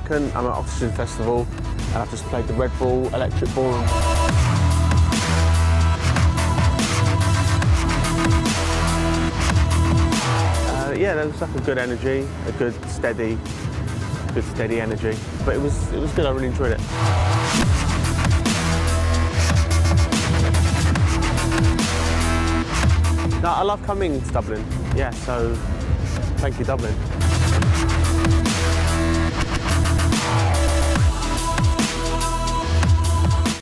Alkan. I'm at Oxegen Festival and I've just played the Red Bull Electric Ballroom. Yeah, there was like a good energy, a good steady energy. But it was good. I really enjoyed it. No, I love coming to Dublin. Yeah, so thank you, Dublin.